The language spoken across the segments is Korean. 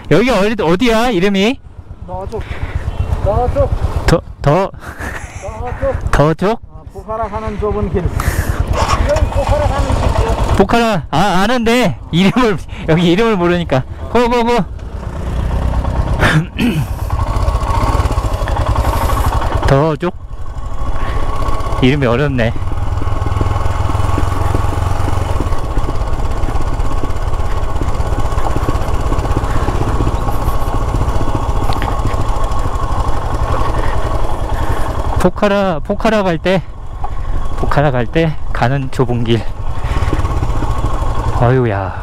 여기 어디야 이름이? 저쪽. 더 쪽? 포카라 가는 좁은 길. 이건 포카라 가는 길이요. 포카라 아는데 이름을 여기 이름을 모르니까. 고고고. 더 쪽? 이름이 어렵네. 포카라 갈 때 가는 좁은 길. 어휴야.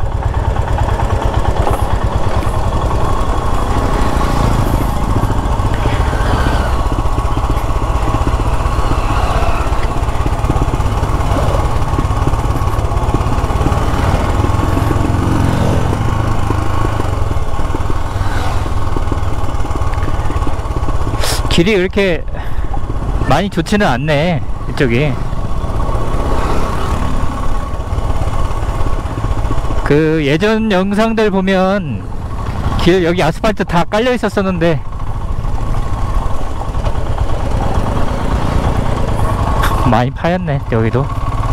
길이 이렇게 많이 좋지는 않네 이쪽이. 그 예전 영상들 보면 길 여기 아스팔트 다 깔려 있었었는데 많이 파였네 여기도.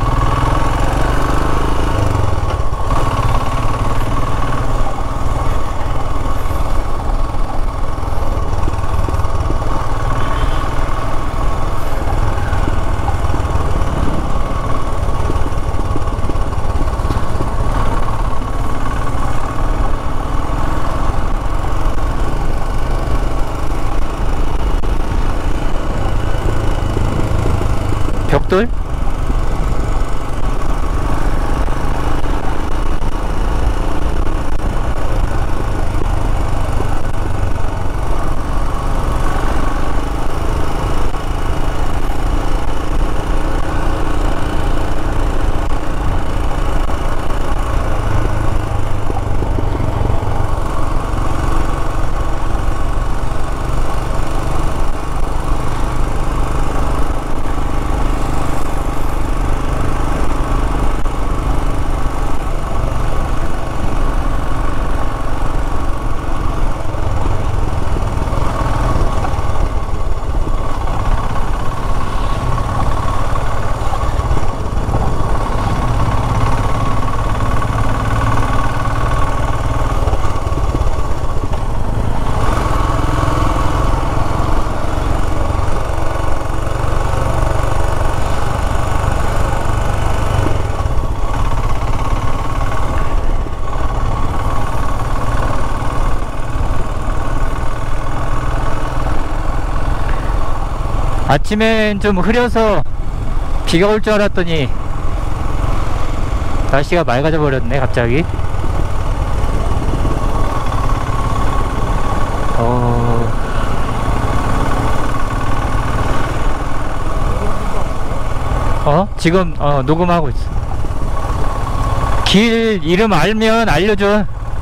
벽돌? 아침엔 좀 흐려서 비가 올 줄 알았더니 날씨가 맑아져 버렸네 갑자기. 지금 녹음하고 있어. 길 이름 알면 알려줘.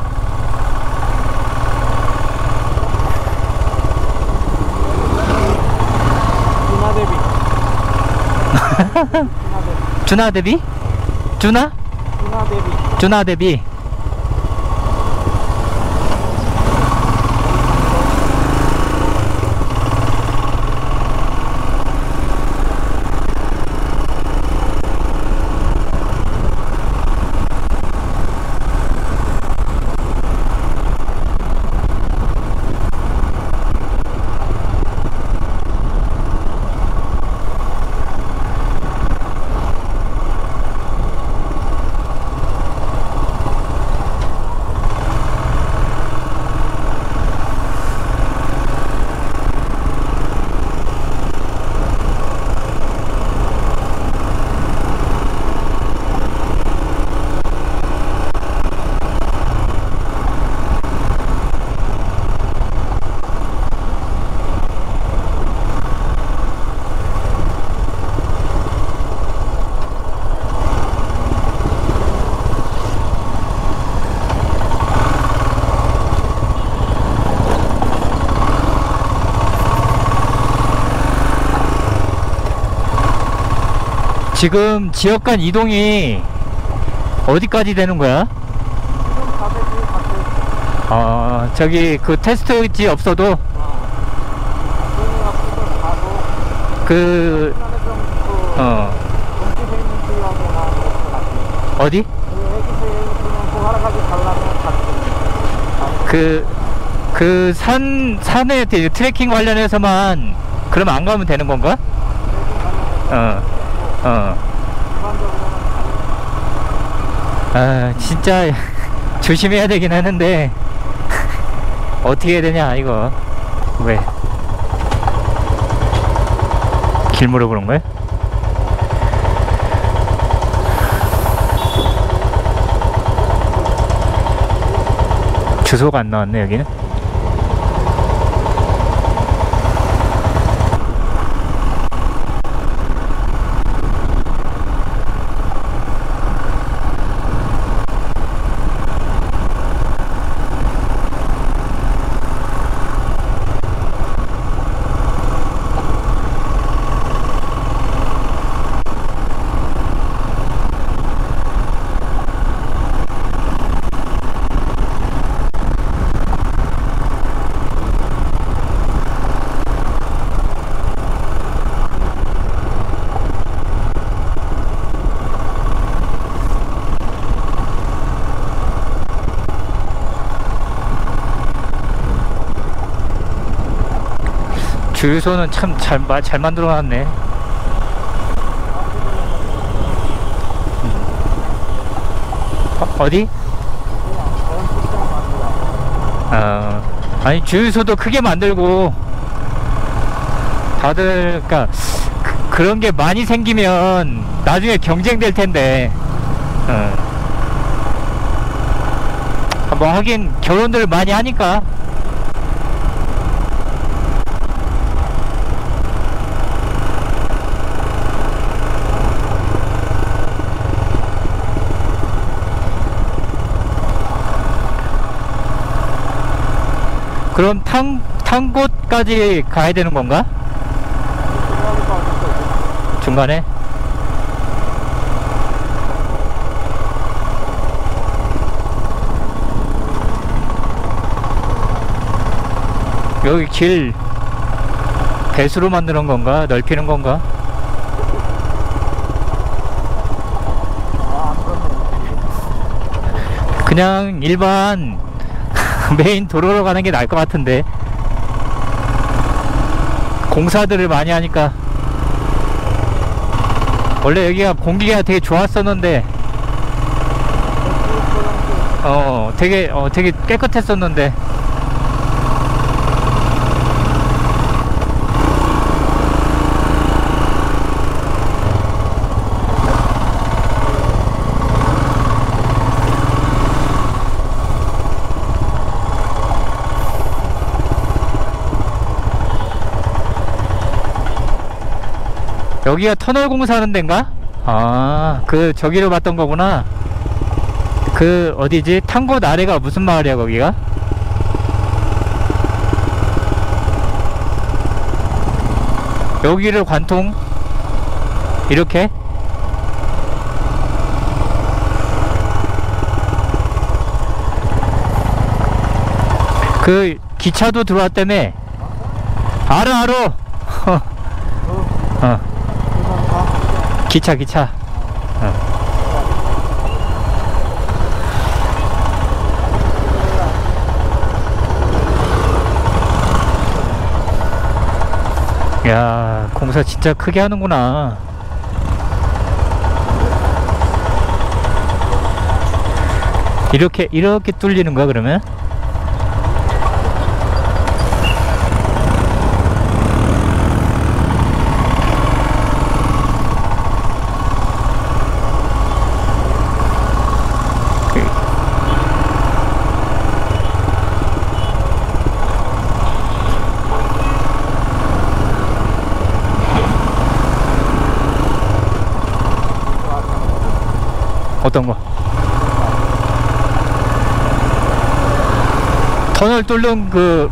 주나대비? 주나대비. 지금 지역 간 이동이 어디까지 되는 거야? 저기 그 테스트지 없어도 그 어디? 그 산에 트레킹 관련해서만 그러면 안 가면 되는 건가? 진짜 조심해야 되긴 하는데 어떻게 해야 되냐 이거. 왜? 길 물어보는 거야? 주소가 안 나왔네 여기는. 주유소는 참 잘 만들어 놨네. 어디? 아니 주유소도 크게 만들고 다들 그러니까 그런 게 많이 생기면 나중에 경쟁될 텐데. 뭐 하긴 결혼들 많이 하니까. 그럼 탄 곳까지 가야 되는 건가? 중간에? 여기 길 배수로 만드는 건가? 넓히는 건가? 그냥 일반 메인 도로로 가는 게 나을 것 같은데. 공사들을 많이 하니까. 원래 여기가 공기가 되게 좋았었는데 되게 깨끗했었는데. 여기가 터널 공사하는 데인가? 그 저기로 봤던 거구나. 그 어디지? 탄 곳 아래가 무슨 마을이야 거기가? 여기를 관통? 이렇게? 그 기차도 들어왔다며. 알아 기차 야, 공사 진짜 크게 하는구나. 이렇게 뚫리는 거야 그러면? 어떤 거? 터널 뚫는 그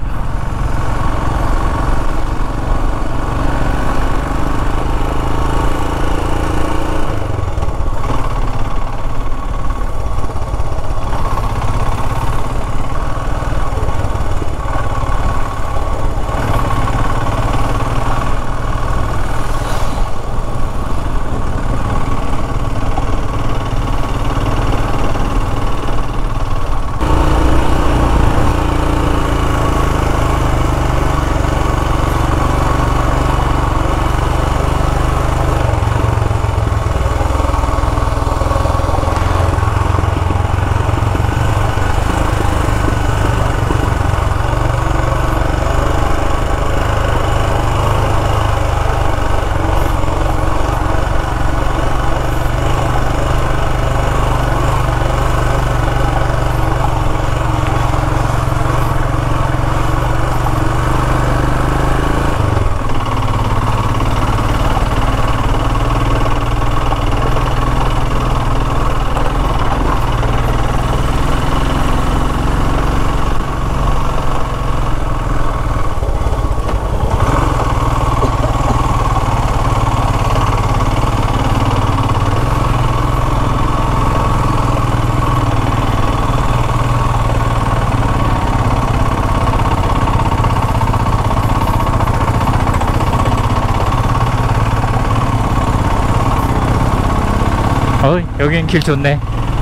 여긴 길 좋네.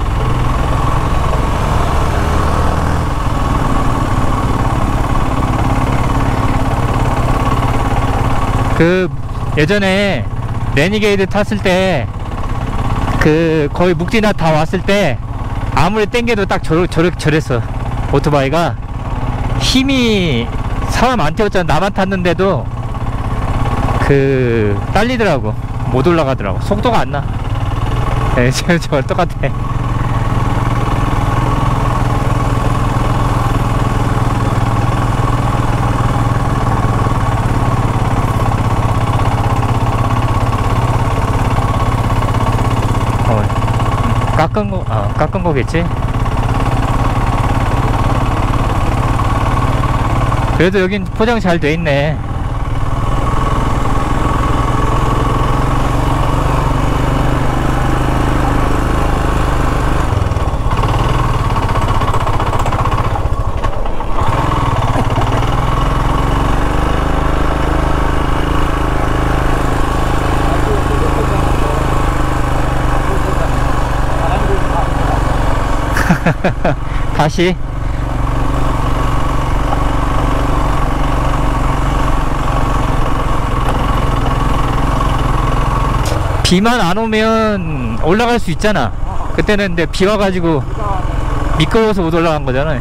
그 예전에 레니게이드 탔을 때 그 거의 묵지나 다 왔을 때 아무리 땡겨도 딱 저랬어. 오토바이가 힘이 사람 안 태웠잖아. 나만 탔는데도 그 딸리더라고. 못 올라가더라고. 속도가 안 나. 네, 저거 똑같아. 깎은 거겠지? 그래도 여긴 포장 잘 돼 있네. 다시 비만 안 오면 올라갈 수 있잖아. 그때는 근데 비 와가지고 미끄러워서 못 올라간 거잖아.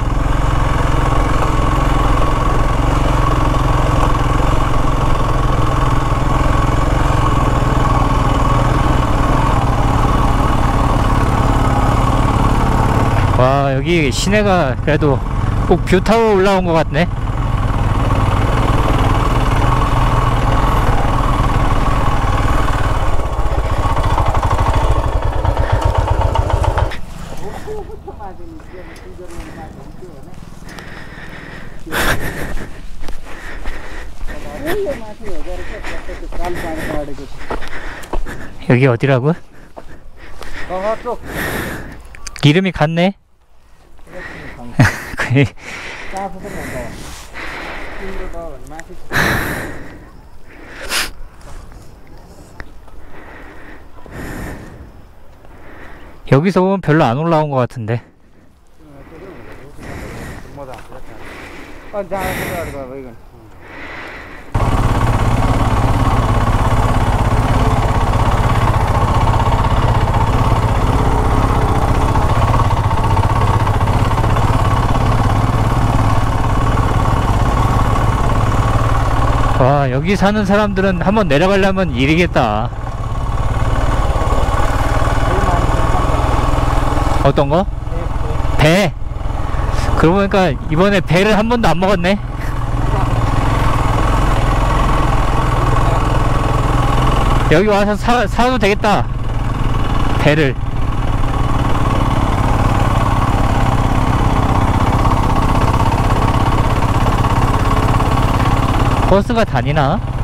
와, 여기 시내가 그래도 꼭 뷰 타고 올라온 것 같네. 여기 어디라고? 이름이 같네? 여기서 보면 별로 안 올라온 것 같은데. 와, 여기 사는 사람들은 한번 내려가려면 일이겠다. 어떤 거? 배. 그러고 보니까 이번에 배를 한 번도 안 먹었네. 여기 와서 사도 되겠다. 배를. 버스가 다니나?